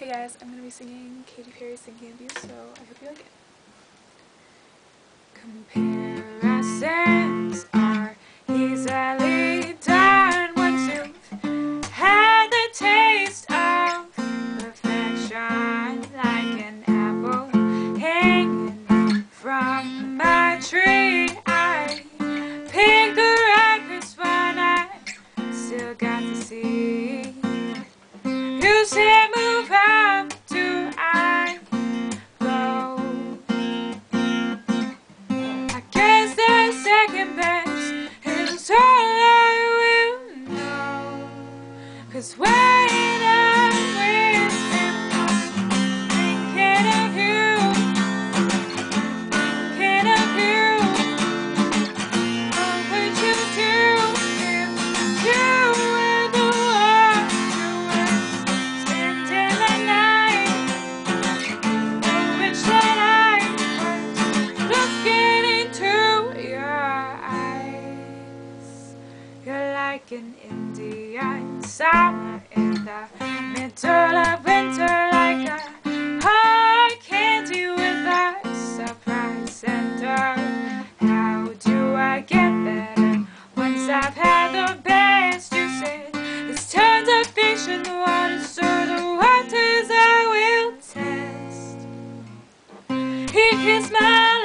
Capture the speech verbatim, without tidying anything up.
Hey guys, I'm going to be singing Katy Perry's Thinking of You, so I hope you like it. Comparisons are easily done once you've had the taste of perfection, like an apple hanging from a tree. I picked the ripest one I still got to see. You say move up, do I go? I guess the second best is all I will know. 'Cause when I'm with him, I'm thinking of you, thinking of you. What would you do if you were the one who was spending the night? I wish that I was looking into your eyes. You're like an Indian summer in the middle of winter, like a hard candy with a surprise center. How do I get better once I've had the best? You said it's time to fish in the water, so the waters I will test. He kissed my